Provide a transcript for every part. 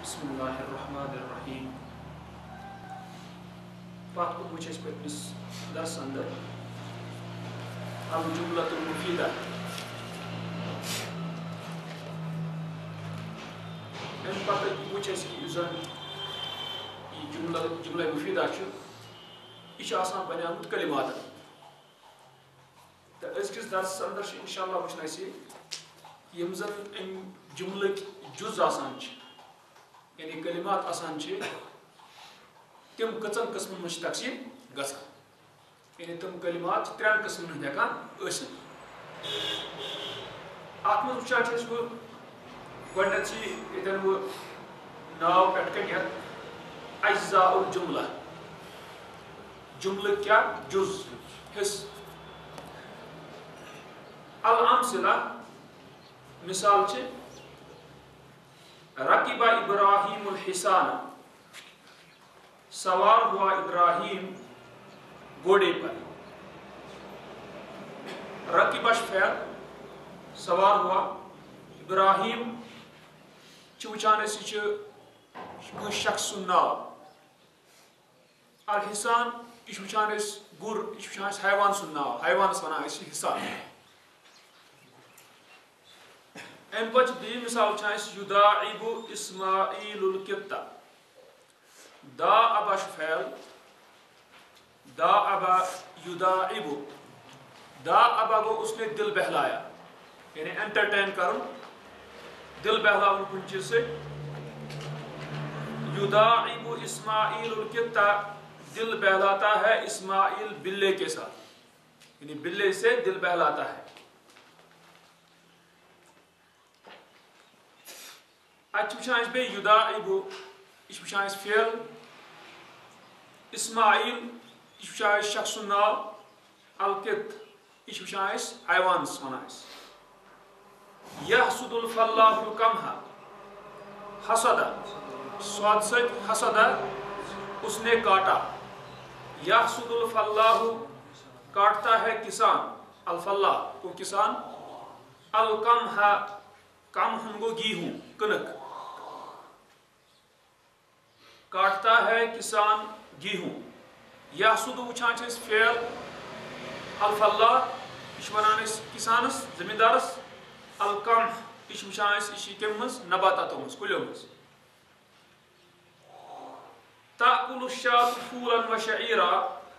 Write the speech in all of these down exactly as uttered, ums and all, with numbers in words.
بسم الله الرحمن الرحيم. پات کو وچھ اس پتنس درس اندر الجملة المفيدة. ام پتہ وچھ اس یوزن یہ جملہ جملہ مفیدہ چھ یہ آسان بنیامت کلمات. تو ازکس درس اندر انشاءاللہ وچھن اسی یم زن ام جملک جز آسان چھ یعنی کلمات آسان چھ تم کچن قسم مجھ تقسیم گژھان یعنی تم کلمات ترین قسم ہند ہیکان ٲسِتھ. اتھ منٛز وٕچھان چھِ أسۍ بہٕ گۄڈنیٚتھٕے ییٚتٮ۪ن بہٕ ناو پٮ۪ٹھ کَنہِ ہٮ۪تھ اجزاء الجملہ جملہٕ کیٛاہ جُز حصہٕ. الامثلہ مثال چھِ رکب ابراہیم الحصان سوار ہوا ابراہیم گھوڑے پر. رکبش فعل سوار ہوا ابراہیم چھ وچھان اس چھ شخص سن ناو. الحصان یہ وچھان اس گر یہ وچھان اس حیوان سن ناو حیوانس ونان اس حصان. ام پچ دی مثال وچھان اس یداعب اسماعیل القطہ. داعب فعل داعب یداعب داعب گو اس نے دل بہلایا یعنی انٹرٹین کرن دل بہلاون کن چیز سے. یداعب اسماعیل القطہ دل بہلاتا ہے اسماعیل بلے کے ساتھ یعنی بلے سے دل بہلاتا ہے. اتھ وچھان اس بے یداعب یہ وچھان اس فعل اسماعیل یہ وچھان اس شخص ناو القط یہ وچھان اس حیوانس ونان اس. یحسد الفلاح القمح حسد سواد ست حسد اس نے کاٹا. یحسد الفلاح کاٹتا ہے کسان الفلاح کو کسان القمح قمح گو گیہوں کنک کاٹتا ہے کسان گیہوں. یحسد وچھان اس فعل الفلاح یہ ونان اس کسانس زمیندارس القمح یہ وچھان اس کم مز نباتاتو مز کلیو مز. تأکل الشاة فولا وشعیرا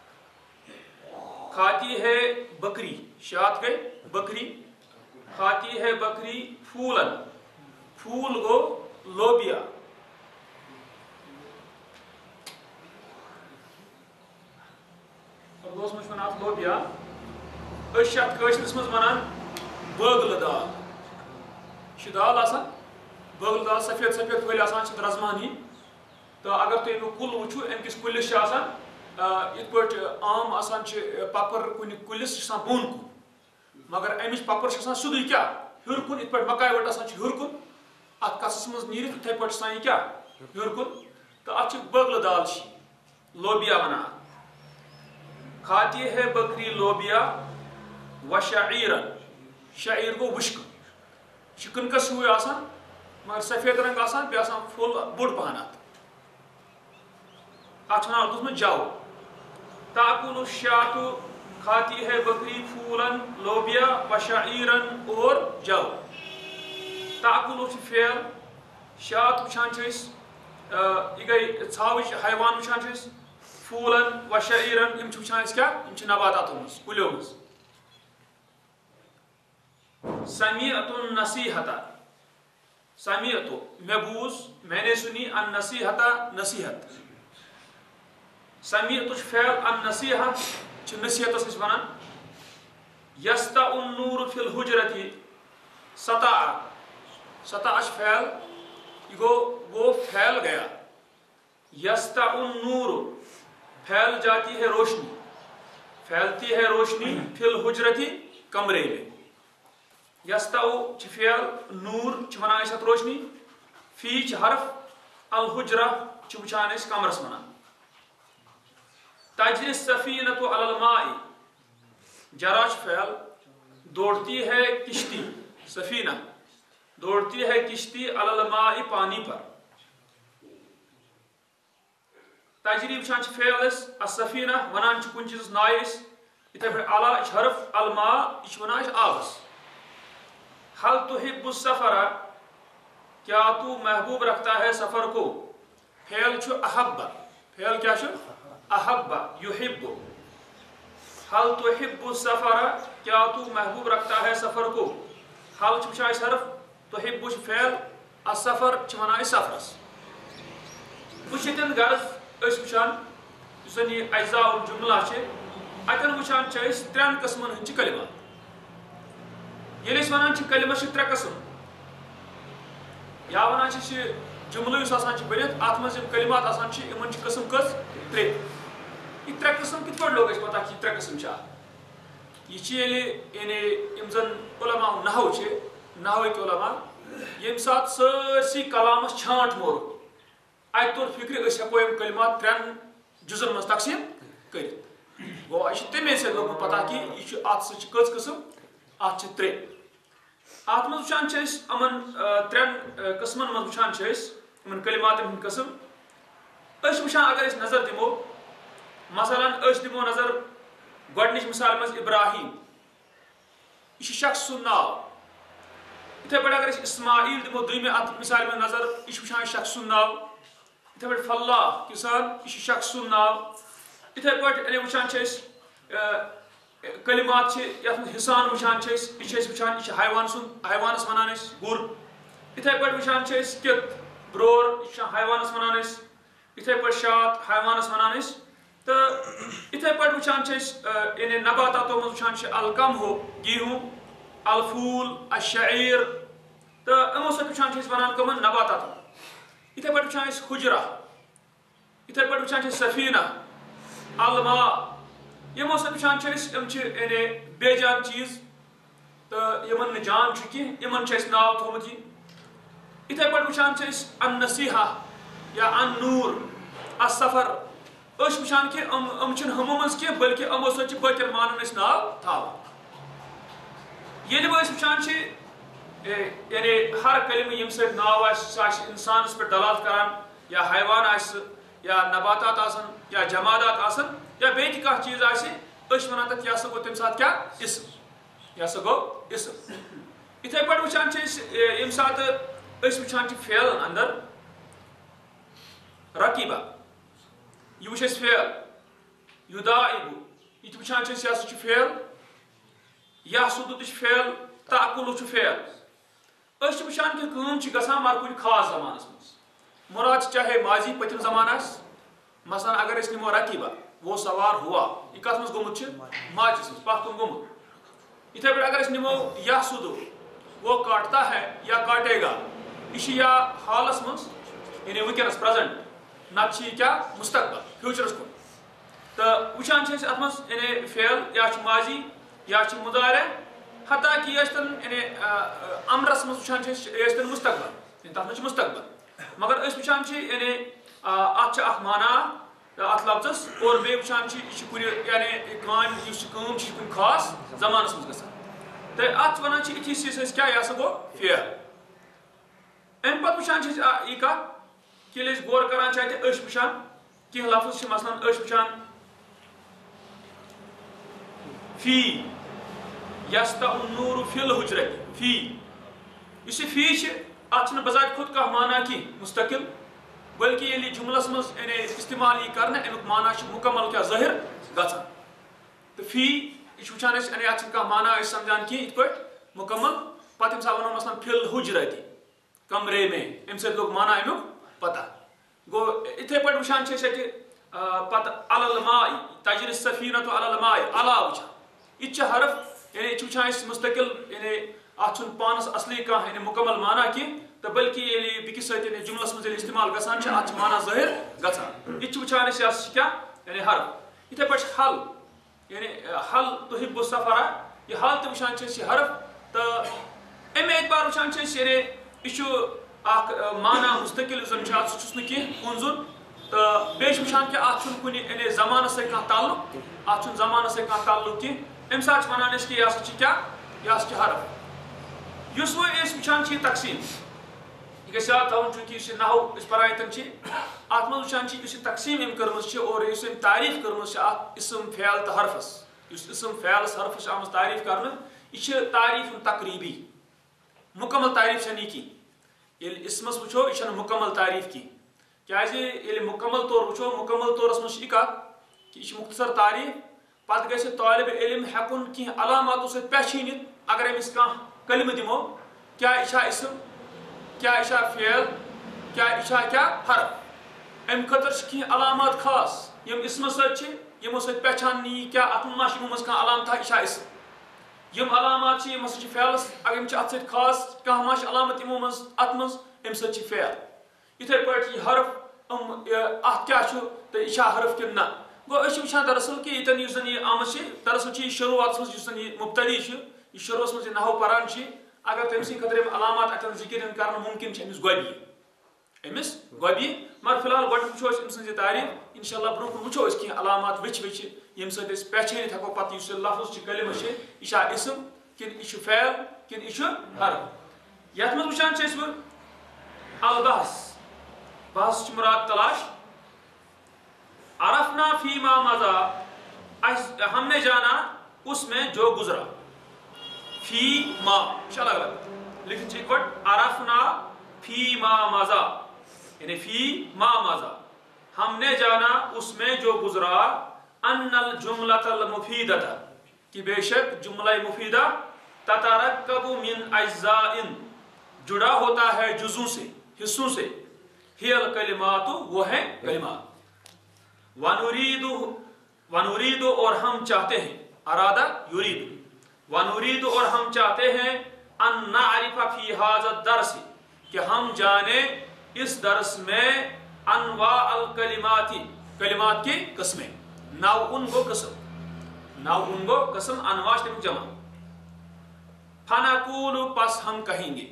کھاتی ہے بکری شاۃ گئی بکری کھاتی ہے بکری پھولن پھول گو لوبیا. گوس مجھ ونان لوبیا أسۍ چھِ اتھ کٲشرِس منٛز ونان بٲگلہٕ دال. یہِ چھِ دال آسان بٲگلہٕ دال سفید سفید پھٔلۍ آسان چھِ رزماہن ہِنٛدۍ. تہٕ اگر تُہۍ امیُک کُل وٕچھِو امہِ کِس کُلِس چھِ آسان یِتھ پٲٹھۍ عام آسان چھِ پپر کُنہِ کُلِس چھِ آسان بۄن کُن مگر امِچ پپر چھِ آسان سیوٚدُے کیٛاہ ہیوٚر کُن یِتھ پٲٹھۍ مکاے وٹ آسان چھِ ہیوٚر کُن اتھ کَسَس منٛز نیٖرِتھ یِتھَے پٲٹھۍ چھِ آسان یہِ کیٛاہ ہیوٚر کُن تہٕ اتھ چھِ بٲگلہٕ دال چھِ لوبیا ونان. کھاتی ہے بکری لوبیا وشعیرن شعیر گو وشک یہ چھِ کٕنکَس ہیوٗے آسان مگر سفید رنگ آسان بیٚیہِ آسان پھوٚل بوٚڑ پہن اتھ. اتھ چھِ ونان اردوٗس منٛز جو. تأکل الشاة کھاتی ہے بکری پھولن لوبیا وشعیرن اور جو. تأکل چھِ فعل شاۃ وٕچھان چھِ أسۍ یہِ گٔے ژھاوٕج حیوان وٕچھان چھِ أسۍ پھولن وشعیرن یم چھِ وٕچھان أسۍ کیٛاہ یم چھِ نباتاتو منٛز کُلیو منٛز. سمعت النصیحۃ سمعت مےٚ بوٗز میں نے سُنی النصیحۃ نصیحت. سمعت چھُ فعل النصیحہ چھِ نصیحتس أسۍ ونان. یسطع النور فی الحجرۃ سطع سطع چھُ فعل یہ گو وہ پھیل گیا. یسطع النور پھیل جاتی ہے روشنی پھیلتی ہے روشنی فی الحجرۃ کمرے میں. یسطع چھ فعل نور چھ ونان أسۍ اتھ روشنی فی چھ حرف الحجرہ چھ وٕچھان أسۍ کمرس ونان. تجری السفینۃ علی الماء جرا چھ فعل دوڑتی ہے کشتی سفینہ دوڑتی ہے کشتی علی الماء پانی پر. تجری وچھان چھ فعل اس السفینہ ونان چھ کن چیزس نائے اس اتھے پہ اعلیٰ چھ حرف الماء یہ ونان چھ آبس حل تحب السفر کیا تو محبوب رکھتا ہے سفر کو فعل چھ احب فعل کیا چھ احب یحب حل تحب السفر کیا تو محبوب رکھتا ہے سفر کو حل چھ وچھان اس حرف تحب چھ فعل السفر چھ ونان سفرس وچھتن غرض اس وچھان یس یہ اجزاء الجملہ چھ اتن وچھان چھ اس ترین قسمن ہن چھ کلمات یل اس ونان چھ کلمہ چھ ترے قسم یا ونان چھ جملہ یس آسان چھ بنت ات مز کلمات آسان چھ یمن چھ قسم کس ترے یہ ترے قسم کت پٲٹھۍ لوگ اس پتہ کہ ترے قسم چھ یہ چھ یلی یعنی یم زن علماء نحو چھ نحوک علماء یم سات سرسی کلامس چھانٹ مور ات طور فکر اس ہیکو یم کلمات ترین جزن مز تقسیم کرت گو یہ تمے سے لوگ پتہ کہ یہ ات سچ کس قسم ات چھ ترے ات مز وچھان چھ اس امن ترین قسمن مز وچھان چھ اس امن کلمات ہند قسم اس وچھان اگر اس نظر دمو مثلا اس دمو نظر گۄڈنِچ مثال مز ابراہیم یہ شخص سُنٛد ناو اتھے پٲٹھۍ اگر اس اسماعیل دمو دویمہِ ات مثال مز نظر یہ وچھان شخص سُنٛد ناو اتھے پٲٹھۍ فلاح کسان یہ شخص سُنٛد ناو اتھے پٲٹھۍ یعنی وچھان چھ اس کلمات چھ یتھ مز حسان وچھان چھ اس یہ چھ وچھان یہ حیوان سُنٛد حیوانس ونان اس گر اتھے پٲٹھۍ وچھان چھ اس کت برور یہ حیوانس ونان اس اتھے پٲٹھۍ شات حیوانس ونان اس تو اتھے پٲٹھۍ وچھان چھ اس یعنی نباتاتو مز وچھان چھ القمح گیہوں الفول الشعیر تو یمو سۭتۍ وچھان چھ اس ونان کمن نباتاتو اتھے پٲٹھۍ وچھان اس حجرہ اتھے پٲٹھۍ وچھان چھ سفینہ الماء یمو سۭتۍ وچھان چھ اس یم چھ یعنی بے جان چیز تو یمن نہ جان چھ کی یمن چھ اس ناو تھومت یہ اتھے پٲٹھۍ وچھان چھ اس النصیحہ یا النور السفر اس وچھان کہ ام ام چھ ہمو مز کی بلکہ امو سۭتۍ چھ باقین مانن اس ناو تھاوان ییٚلہِ وۄنۍ أسۍ وٕچھان چھِ یعنی ہر کلمہ ییٚمہِ سۭتۍ ناو آسہِ سُہ آسہِ اِنسانس پٮ۪ٹھ دلالت کران یا حیوان آسہِ یا نباتات آسن یا جمادات آسن یا بیٚیہِ تہِ کانٛہہ چیٖز آسہِ أسۍ چھِ وَنان تَتھ یہِ ہسا گوٚو تَمہِ ساتہٕ کیٛاہ اسم یہِ ہسا گوٚو اسم یِتھَے پٲٹھۍ وٕچھان چھِ أسۍ ییٚمہِ ساتہٕ أسۍ وٕچھان چھِ فعلن اندر رقیبہ یہِ وٕچھ اَسہِ فعل یُداعبُ یہِ تہِ وٕچھان چھِ أسۍ یہِ ہسا چھُ فعل یحسدُ تہِ چھُ فعل تأکُلُ چھُ فعل أسۍ چھِ وٕچھان کہِ کٲم چھِ گژھان مگر کُنہِ خاص زمانس منٛز مراد چھِ چاہے ماضی پٔتِم زمانہٕ آسہِ مثلاً اگر أسۍ نِمو رقیبہ وہ سوار ہوا یہِ کتھ منٛز گوٚمُت چھُ ماضِس منٛز پتھ کُن گوٚمُت یِتھَے پٲٹھۍ اگر أسۍ نِمو یحسدُ وہ کاٹتا ہے یا کاٹے گا یہِ چھِ یا حالس منٛز یعنی وٕنکیٚنس پریزنٹ نتہٕ چھِ یہِ کیٛاہ مستقبل فیوٗچرس کُن تہٕ وٕچھان چھِ أسۍ اتھ منٛز یعنی فعل یا چھُ ماضی یا چھُ مُضارع حتیٰ کہِ یہِ ٲسۍتن یعنی امرس منٛز وٕچھان چھِ أسۍ یہِ ٲسۍتن مستقبل یعنی تتھ منٛز چھُ مستقبل مگر أسۍ وٕچھان چھِ یعنی اتھ چھُ اکھ معنا اتھ لفظس اور بیٚیہِ وٕچھان چھِ یہِ چھُ کُنہِ یعنی کامہِ یُس یہِ کٲم چھِ یہِ چھِ کُنہِ خاص زمانس منٛز گژھان تہٕ اتھ وَنان چھِ یِتھی چیٖز أسۍ کیٛاہ یہِ ہسا گوٚو فعل امہِ پتہٕ وٕچھان چھِ أسۍ یہِ کتھ کہِ ییٚلہِ أسۍ غور کران چھِ اتہِ أسۍ وٕچھان کینٛہہ لفظ چھِ مثلاً أسۍ وٕچھان فی یستع النور فی الحجرۃ فی یُس یہِ فی چھِ اتھ چھُنہٕ بذات خود کانٛہہ معنا کینٛہہ مستقل بلکہ ییٚلہِ جملس منٛز یعنی استعمال یی کرنہٕ امیُک معنا چھُ مُکمل کیٛاہ ظٲہر گژھان تہٕ فی یہِ چھُ وٕچھان أسۍ یعنی اتھ چھُنہٕ کانٛہہ معنا أسۍ سمجھان کینٛہہ یِتھ پٲٹھۍ مُکمل پتہٕ ییٚمہِ ساتہٕ ونو مثلاً فی الحجرۃ کمرے میں امہِ سۭتۍ لوٚگ معنا امیُک پتہ گوٚو یِتھَے پٲٹھۍ وٕچھان چھِ أسۍ اتہِ پتہٕ علی الماء تجری السفینۃ علی الماء علا وٕچھان یہِ تہِ چھِ حرف یعنی یہِ چھِ وٕچھان أسۍ مستقل یعنی اتھ چھُنہٕ پانس اصلی کانٛہہ یعنی مُکمل معنا کینٛہہ تہٕ بلکہ ییٚلہِ بیٚکِس سۭتۍ یعنی جملس منٛز ییٚلہِ استعمال گژھان چھِ اتھ چھِ معنا ظٲہر گژھان یہِ تہِ چھِ وٕچھان أسۍ یہِ ہسا چھِ کیٛاہ یعنی حرف یِتھَے پٲٹھۍ چھِ حل یعنی حل تحب السفر یہِ حل تہِ وٕچھان چھِ أسۍ یہِ حرف تہٕ امہِ اعتبار وٕچھان چھِ أسۍ یعنی یہِ چھُ اکھ معنا مستقل یُس زن چھُ اتھ سُہ چھُس نہٕ کینٛہہ کُن زُن تہٕ بیٚیہِ چھِ وٕچھان کہِ اتھ چھُنہٕ کُنہِ یعنی زمانس سۭتۍ کانٛہہ تعلُق اتھ چھُنہٕ زمانس سۭتۍ کانٛہہ تعلُق کینٛہہ امہِ ساتہٕ چھِ ونان أسۍ کہِ یہِ ہسا چھِ کیٛاہ یہِ ہسا چھِ حرف یُس وۄنۍ أسۍ وٕچھان چھِ یہِ تقسیٖم یہ گژھِ یاد تھاوُن چوٗنٛکہِ یُس یہِ نحو أسۍ پران ییٚتٮ۪ن چھِ اَتھ منٛز وٕچھان چھِ یُس یہِ تقسیٖم أمۍ کٔرمٕژ چھِ اور یُس أمۍ تعریٖف کٔرمٕژ چھِ اَتھ اِسم فعل تہٕ حرفَس یُس اِسم فعلَس حرفَس چھِ آمٕژ تعریٖف کرنہٕ یہِ چھِ تعریٖفُن تقریٖبی مُکمل تعریٖف چھَنہٕ یہِ کینٛہہ ییٚلہِ اِسمَس وٕچھو یہِ چھَنہٕ مُکمل تعریٖف کینٛہہ کیٛازِ ییٚلہِ مُکمل طور وٕچھو مُکمل طورَس منٛز چھِ یہِ کَتھ کہِ یہِ چھِ مُختصر تعریٖف پَتہٕ گژھِ طالبہِ علم ہٮ۪کُن کینٛہہ علاماتو سۭتۍ پہچٲنِتھ اگر أمِس کانٛہہ کلمہٕ دِمو کیٛاہ یہِ چھا اِسم کیٛاہ یہِ چھا فعل کیٛاہ یہِ چھا کیٛاہ حرف اَمہِ خٲطرٕ چھِ کینٛہہ علامات خاص یِم اِسمَس سۭتۍ چھِ یِمو سۭتۍ پہچاننہٕ یی کیٛاہ اَتھ منٛز ما چھِ یِمو منٛز کانٛہہ علامتھا یہِ چھا اِسم یِم علامات چھِ یِم ہسا چھِ فعلس اگر یِم چھِ اَتھ سۭتۍ خاص کانٛہہ ما چھِ علامت یِمو منٛز اَتھ منٛز اَمہِ سۭتۍ چھِ فعل یِتھَے پٲٹھۍ یہِ حرف یِم اَتھ کیٛاہ چھُ تہٕ یہِ چھا حرف کِنہٕ نہ گوٚو أسۍ چھِ وٕچھان دراصل کہِ ییٚتٮ۪ن یُس زن یہِ آمٕژ چھِ دراصل چھِ یہِ شروٗعاتس منٛز یُس زن یہِ مُبتدی چھُ یہِ شروٗعس منٛز یہِ نحو پران چھِ اگر تٔمۍ سٕنٛدِ خٲطرٕ یِم علامات اَتٮ۪ن ذِکر یِن کرنہٕ مُمکِن چھِ أمِس گۄبہِ أمِس گۄبہِ مگر فِلحال گۄڈٕ وٕچھو أسۍ أمۍ سٕنٛز یہِ تعریٖف اِنشاء اللہ برونٛہہ کُن وٕچھو أسۍ کینٛہہ علامات وٕچھِ وٕچھِ ییٚمہِ سۭتۍ أسۍ پہچٲنِتھ ہٮ۪کو پتہٕ یُس یہِ لفظ چھُ کلمہٕ چھِ یہِ چھا اِسم کِنہٕ یہِ چھُ فعل کِنہٕ یہِ چھُ حرف یتھ منٛز وٕچھان چھِ أسۍ وۄنۍ البحث بحث چھُ مُراد تلاش عرفنا فیما مضى ہم نے جانا اس میں جو گزرا فی ما چھِ الگ الگ لکھِتھ چھِ گۄڈٕ عرفنا فی ما مضى یعنی فی ما مضى ہم نے جانا اس میں جو گزرا ان الجملۃ المفیدۃ کہ بے شک جملہ مفیدہ تترکب من اجزاء جڑا ہوتا ہے جزوں سے حصوں سے ہی الکلمات وہ ہیں کلمات ونرید ونرید اور ہم چاہتے ہیں ارادہ یرید ونرید اور ہم چاہتے ہیں ان نعرف فی ھذا الدرس کہ ہم جانیں اس درس میں انواع الکلمات کلمات کی قسمیں نو ان گو قسم نو ان گو قسم انواع تم جمع فنقول پس ہم کہیں گے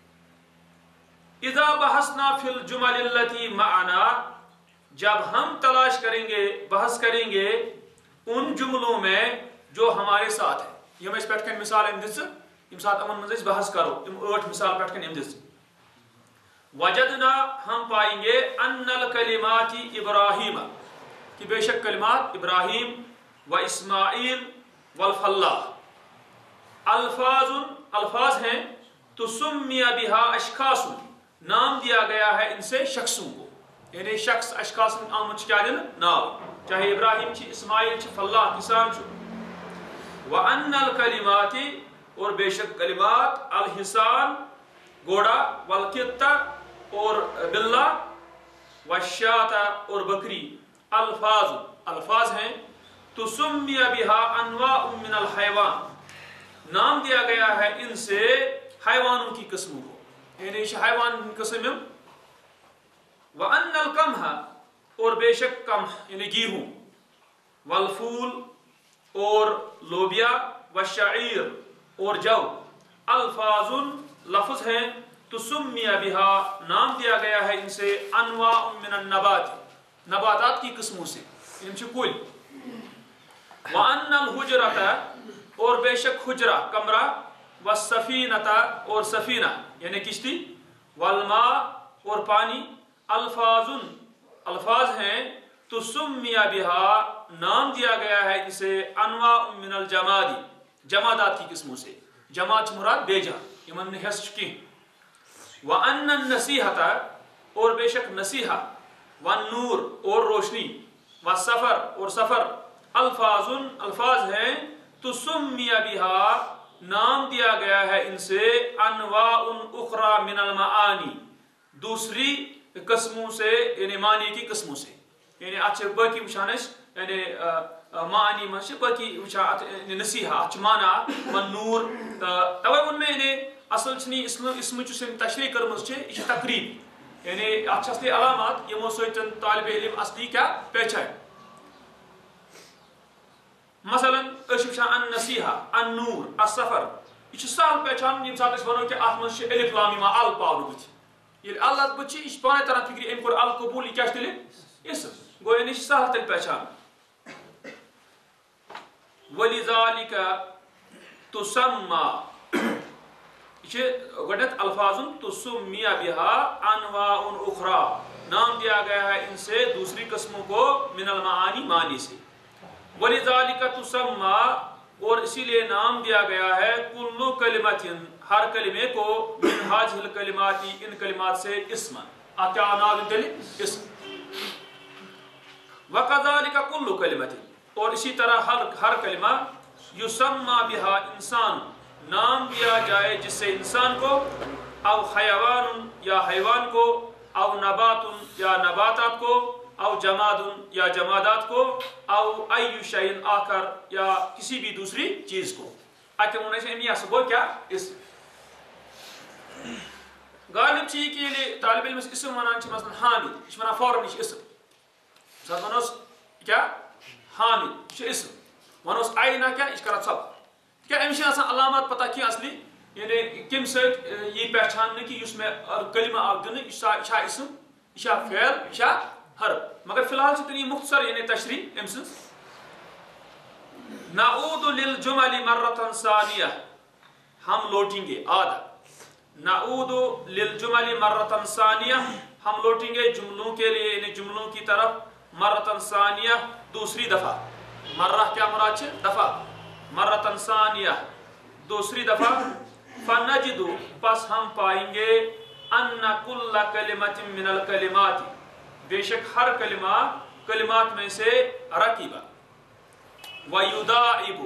اذا بحثنا فی الجمل التي معنا جب ہم تلاش کریں گے بحث کریں گے ان جملوں میں جو ہمارے ساتھ ہیں یہ میں اس پہ کن مثال ام دس یم ساتھ امن مزے بحث کرو ام آٹھ مثال پہ کن ام دس وجدنا ہم پائیں گے ان الکلمات ابراہیم کہ بے شک کلمات ابراہیم و اسماعیل والفلاح الفاظ الفاظ ہیں تسمی بہا اشخاص نام دیا گیا ہے ان سے شخصوں کو یعنی شخص اشخاص آمد کیا دن نام چاہے ابراہیم چھ اسماعیل چھ فلاح کسان چھ وان الکلمات اور بے شک کلمات الحسان گھوڑا والقطہ اور بلہ والشاۃ اور بکری الفاظ الفاظ ہیں تسمی بہا انواع من الحیوان نام دیا گیا ہے ان سے حیوانوں کی قسموں کو یعنی حیوان قسم وَأَنَّ الْقَمْحَ اور بے شک قمح یعنی گیہوں والفول اور لوبیا والشعیر اور جو الفاظ لفظ ہیں تسمی بہا نام دیا گیا ہے ان سے انواع من النبات نباتات کی قسموں سے ان سے کل وَأَنَّ الْحُجْرَةَ اور بے شک حجرہ کمرہ وَالسَّفِينَةَ اور سفینہ یعنی کشتی والماء اور پانی الفاظ الفاظ ہیں تسمی بہا نام دیا گیا ہے اسے انواع من الجماد جمادات کی قسموں سے جماعت مراد بے جان یمن حس کی وان النصیحۃ اور بے شک نصیحہ والنور اور روشنی والسفر اور سفر الفاظ الفاظ ہیں تسمی بہا نام دیا گیا ہے ان سے انواع اخرى من المعانی دوسری قسموں سے یعنی معنی کی قسموں سے یعنی اچھے باقی وچھان یعنی معنی من باقی وچھان نصیحہ اچھ معنی من نور توے ان میں یعنی اصل چھنی اسم اسم چھ تشریح کرمز چھ یہ تقریب یعنی اچھ اصلی علامات یمو سۭتۍ طالب علم اصلی کیا پہچان مثلا اس وچھان ان نصیحہ ان نور السفر یہ چھ سہل پہچان یم ساتھ اس ونو کہ اتھ من چھ الف لام میم ال پاور بچ یہ اللہ بچی یہ پانے طرح فکری ام کو القبول یہ کیا تیل اسم گو یعنی سہل تیل پہچان وَلِذَلِكَ تُسَمَّى یہ گڈت الفاظ تسمی بہا انواع اخرى، نام دیا گیا ہے ان سے دوسری قسموں کو من المعانی معنی سے. ولذالک تسمى، اور اسی لیے نام دیا گیا ہے کل کلمت، ہر کلمے کو من هذه الکلمات، ان کلمات سے اسما، کیا نام دل اسم. وکذالک کل کلمت، اور اسی طرح ہر ہر کلمہ یسمى بہا انسان، نام دیا جائے جس سے انسان کو، او حیوان یا حیوان کو، او نبات یا نباتات کو، او جماد یا جمادات کو، او ای شیء آخر یا کسی بھی دوسری چیز کو. اکہ انہوں نے امی اسم گو کیا اسم. غالب چی کہ یہ طالب علم اسم ونان چھ مثلا حامد، یہ ونان فوراً یہ اسم. مثلا ونوس کیا حامد یہ اسم، ونوس آئینہ کیا یہ کرا ثبت. کیا امشی آسان علامات پتہ کی اصلی، یعنی کم سیٹ یہ پہچان کہ اس میں کلمہ آب دن یہ اسم، یہ فعل، یہ حرف. مگر فی الحال سے مختصر یعنی تشریح ام سنس. نعود للجمل مرة ثانیہ، ہم لوٹیں گے آدھا. نعود للجمل مرة ثانیہ، ہم لوٹیں گے جملوں کے لیے یعنی جملوں کی طرف مرة ثانیہ دوسری دفعہ. مرہ کیا مراد ہے؟ دفعہ. مرة ثانیہ دوسری دفعہ. فنجد، پس ہم پائیں گے ان کل کلمت من الکلمات، بے شک ہر کلمہ کلمات میں سے رکیبہ. ویداعب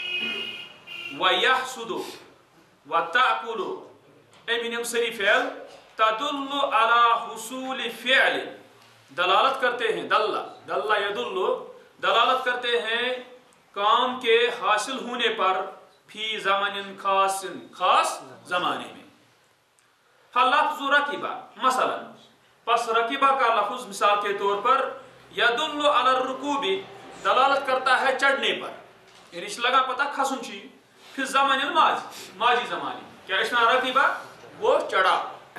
ویحسد وتأکل، امینم سری فعل تدل على حصول فعل، دلالت کرتے ہیں، دل دل یدل دلالت کرتے ہیں کام کے حاصل ہونے پر، فی زمن خاص خاص زمانے میں. لفظ رکیبہ مثلا، پس رکیبہ کا لفظ مثال کے طور پر یدل علی الرکوب، دلالت کرتا ہے چڑھنے پر، یعنی اس لگا پتہ کھسن چی. پھر زمن الماضی، ماضی زمانے کیا اشنا رکیبہ وہ چڑھا.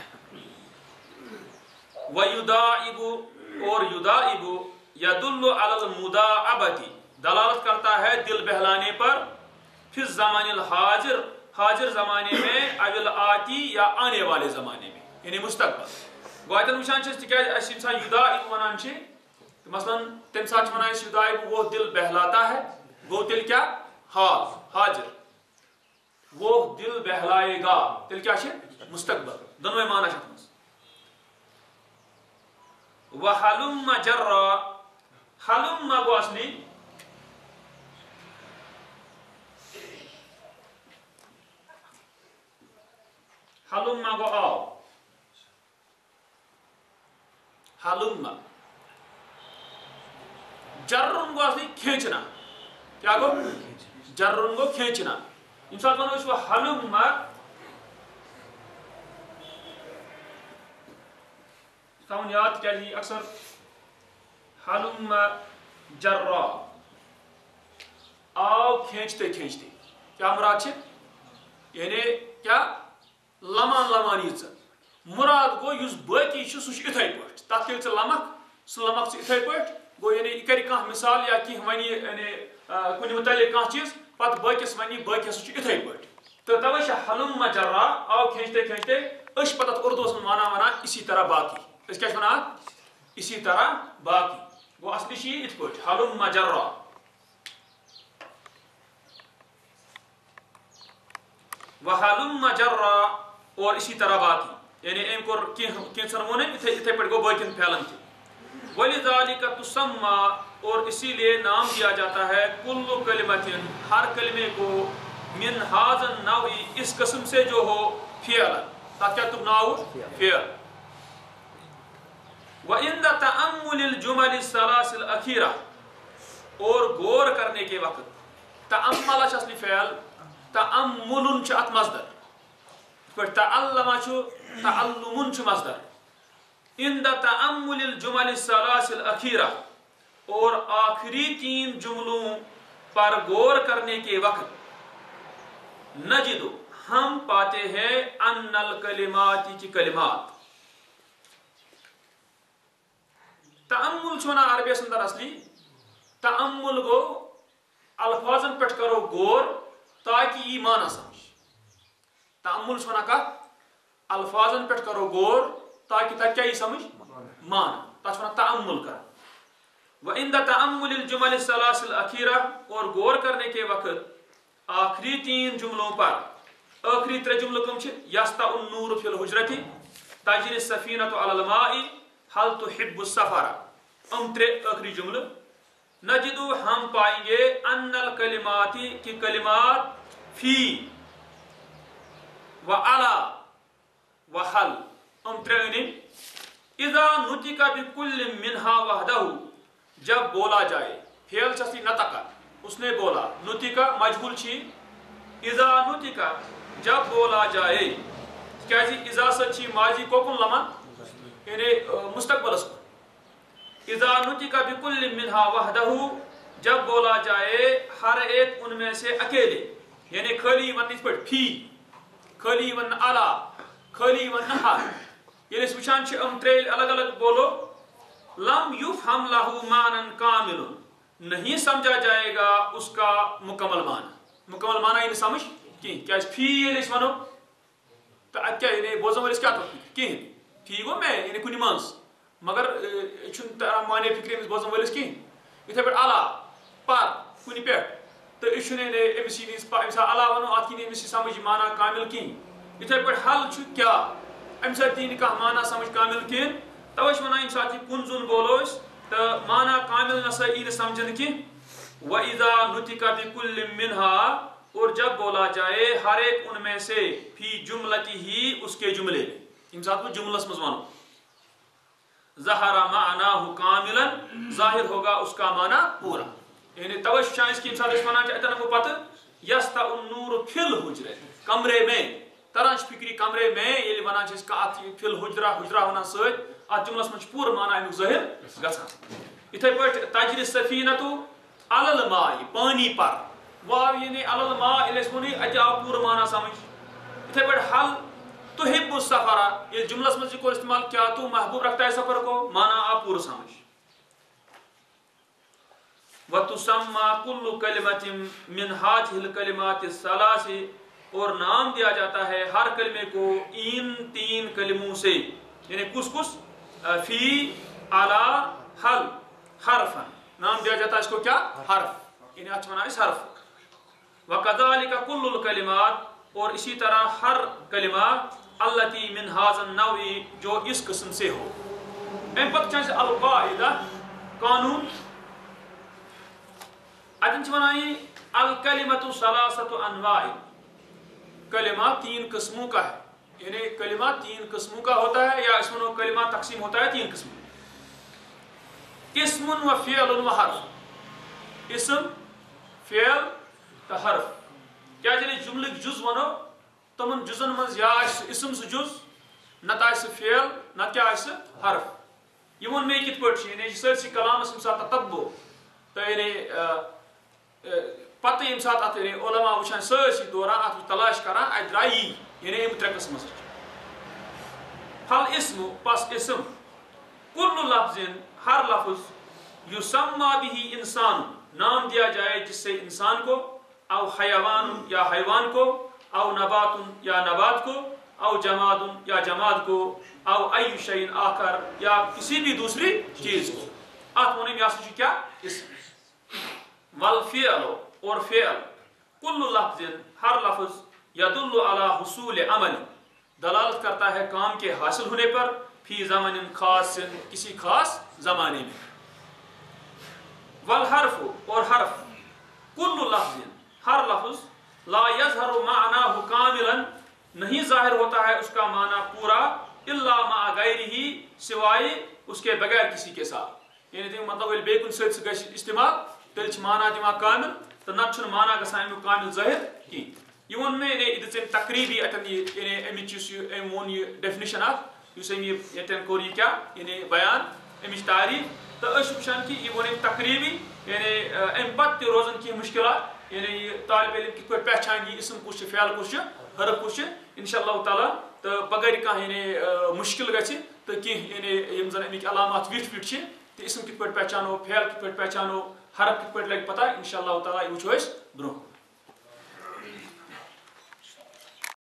ویداعب، اور یداعب یدل علی المداعبۃ، دلالت کرتا ہے دل بہلانے پر. پھر زمان الحاضر، حاضر زمانے میں، اول آتی یا آنے والے زمانے میں یعنی مستقبل. گوتن وچان چھ تکیاز اس انسان یداعب ونان چھ، مثلا تم ساتھ ونان اس یداعب وہ دل بہلاتا ہے، وہ دل کیا حال حاضر، وہ دل بہلائے گا، دل کیا چھ مستقبل. دونوں معنی چھ. وحلم جرا، حلم گو اصلی حلم گو آو، حلم. جرن گو اصلی کھینچنا، کیا گو جرن گو کھینچنا. انسان کو اس کو حلم تاون یاد کیا جی اکثر حلم جرا، آو کھینچتے کھینچتے، کیا مراد ہے؟ یعنی کیا لمان لمان یہ مراد گو اس باقی سہ اتھے پہ تک کھیل ثہ لمک، سہ لمک ثہ اتھے پہ گو یعنی یہ کر کھانا مثال یا کھانا ونی یعنی کن متعلق کھانا چیز پتہ باقیس ونی باقی سہ اتھے پہ. تو توے حلم جرا، آو کھینچتے کھینچتے، اس پتہ اردوس میں مانا ونان اسی طرح باقی. اس کیا ونان اسی طرح باقی. گو اصلی چھ ات پہ حلم جرا. وحلم جرا، اور اسی طرح باقی، یعنی ام کور کینسن وون اتھے اتھے پہ گو باقین پھیلن تھی. ولذالک تسمى، اور اسی لیے نام دیا جاتا ہے کل کلمت، ہر کلمے کو، من هذا النوع، اس قسم سے جو ہو، فعل، تب کیا تم ناؤ فعل. وعند تأمل الجمل الثلاث الأخیرہ، اور غور کرنے کے وقت، تأمل چھ اصلی فعل، تأمل چھ ات مصدر، تعلم چھ تعلم چھ مصدر. عند تأمل الجمل الثلاث الأخیرہ، اور آخری تین جملوں پر غور کرنے کے وقت، نجد، ہم پاتے ہیں ان الکلمات کی کلمات. تأمل چھونا عربی اندر اصلی تأمل گو الفاظن پہ کرو غور تاکہ یہ معنی سمجھ. تعمل چھُ وَنان کَتھ الفاظن پٮ۪ٹھ کرو غور تاکہ تَتہِ کیٛاہ یی سمجھ مان تَتھ چھُ وَنان تعمل کرنا. وَعِنْدَ تَأَمُّلِ الْجُمَلِ الثَّلَاثِ الْأَخِيرَةِ اور غور کرنے کے وقت آخری تین جملوں پر آخری ترے جملے کم چھِ یَسْطَعُ النُّورُ فِي الْحُجْرَةِ تَجْرِي السَّفِینَةُ عَلَى الْمَاءِ هَلْ تُحِبُّ السَّفَرَ ام ترے آخری جملے نجدو ہم پائیں گے ان الکلمات کی کلمات فی و علا و حل ام ترے انہیں اذا نطق بکل منہا وحدہ جب بولا جائے فعل چسی نطقہ اس نے بولا نطقہ مجهول چھی اذا نطقہ جب بولا جائے کیا جی اذا سچی ماضی کو کن لمن یعنی مستقبل اس کو اذا نطق بکل منہا وحدہ جب بولا جائے ہر ایک ان میں سے اکیلے یعنی خالی ون اس پر فی خالی ون علا خالی ون حل یعنی اس وچھان چھ ام تریل الگ الگ بولو لم یفہم لہو معنی کامل نہیں سمجھا جائے گا اس کا مکمل معنی مکمل معنی یعنی سمجھ کی کیا اس فی یعنی اس منو تو کیا یعنی بوزن والی اس کیا تو کی فی گو میں یعنی کنی منس مگر چھن ترا معنی فکری مس بوزن ولس کی یتھے پہ علا پر کنی پہ تو اشنے نے ام سی نس پا امسا علا ونو ات کی مس سمجھ معنی کامل کی یتھے پہ حل چھ کیا ام سا دین کا معنی سمجھ کامل کی توش ونا ام ساتھی کنزن بولوس تو معنی کامل نسا اید سمجھن کی و اذا نطق بكل منها اور جب بولا جائے ہر ایک ان میں سے فی جملتی ہی اس کے جملے ام ساتھ وہ جملس مز ونو ظہر معناہ کاملا ظاہر ہوگا اس کا معنی پورا یعنی توش چانس کی مثال اس معنی چاہتا ہے وہ پتہ یسطع النور فی الحجرہ کمرے میں ترانش فکری کمرے میں یہ بنا جس کا فی الحجرہ حجرہ ہونا سۭتۍ ات جملس من پور معنی امیک ظاہر گژھان یتھے پٲٹھۍ تجری السفینۃ علی الماء پانی پر واو یعنی علی الماء ییٚلہِ أسۍ ووٚنُے اتہِ آو پوٗرٕ معنی سمجھ یتھے پٲٹھۍ حل تحب السفر یہ جملہ میں ذکر استعمال کیا تو محبوب رکھتا ہے سفر کو معنی آپ پورا سمجھ وَتُسَمَّى كُلُّ كَلِمَةٍ مِّنْ هَٰذِهِ الْكَلِمَاتِ الثَّلَاثِ اور نام دیا جاتا ہے ہر کلمے کو ان تین کلموں سے یعنی کس کس فی علی حل حرفا نام دیا جاتا ہے اس کو کیا حرف یعنی اچھا معنی اس حرف وَكَذَلِكَ كُلُّ الْكَلِمَاتِ اور اسی طرح ہر کلمہ التی من هذا النوع جو اس قسم سے ہو ام پتہ چھ القاعدہ قانون اتن چھ ونان الکلمۃ ثلاثۃ انواع کلمہ تین قسموں کا ہے یعنی کلمہ تین قسموں کا ہوتا ہے یا اس میں کلمہ تقسیم ہوتا ہے تین قسم اسم و فعل و حرف اسم فعل تو حرف کیا جی جملہ جز ونو تمن جزن من یا اسم سہ جز نت آس فعل نت کیا آس حرف یہ ون میں کت پٲٹھۍ چھِ یعنی سٲرسٕے کلامس ییٚمہِ ساتہٕ تتبو تو یعنی پتہ ییٚمہِ ساتہٕ اتھ یعنی علماء وٕچھان سٲرسٕے دوران اتھ تلاش کران اتہِ درٛاے یی یعنی یِم ترٛےٚ قٕسم ہسا چھِ پھل اسم پس اسم کُلُّ لفظ ہر لفظ یسمى به انسان نام دیا جائے جس سے انسان کو او حیوان یا حیوان کو او نبات یا نبات کو او جماد یا جماد کو او ای شیء آخر یا کسی بھی دوسری چیز کو ات ونم یہ ہسا کیا اسم والفعل اور فعل کل لفظ ہر لفظ یدل علی حصول عمل دلالت کرتا ہے کام کے حاصل ہونے پر فی زمن خاص کسی خاص زمانے میں والحرف اور حرف کل لفظ ہر لفظ لا یظہر معناہ کاملا نہیں ظاہر ہوتا ہے اس کا معنی پورا الا مع غیرہ سوائے اس کے بغیر کسی کے ساتھ یعنی تم مطلب ییٚلہِ بیٚیہِ کُنہِ سۭتۍ سُہ گژھِ استعمال تیٚلہِ چھُ معنی دِوان کامل تہٕ نتہٕ چھُنہٕ معنی گژھان امیُک کامل ظٲہر کِہیٖنۍ یہ ووٚن مےٚ یعنی یہِ دِژ أمۍ تقریٖبی اتٮ۪ن یہِ یعنی امِچ یُس یہِ أمۍ ووٚن یہِ ڈیفنِشن اکھ یُس أمۍ یہِ ییٚتٮ۪ن کوٚر یہِ کیٛاہ یعنی بیان امِچ تعریٖف تہٕ أسۍ چھِ وٕچھان کہِ یہِ ووٚن أمۍ تقریٖبی یعنی امہِ پتہٕ تہِ روزن کینٛہہ مُشکلات یعنی یہ طالب علم کت پٲٹھۍ پہچان یہ اسم کس فعل کس حرف کس انشاء اللہ تعالیٰ تو بغیر کھانا یعنی مشکل گژھِ تو کینٛہہ یعنی یم زن امک علامات وٹ وٹ تو اسم کت پٲٹھۍ پہچانو فعل کت پٲٹھۍ پہچانو حرف کت پٲٹھۍ لگہِ پتہ انشاء اللہ تعالیٰ یہ وچھو أسۍ برونٛہہ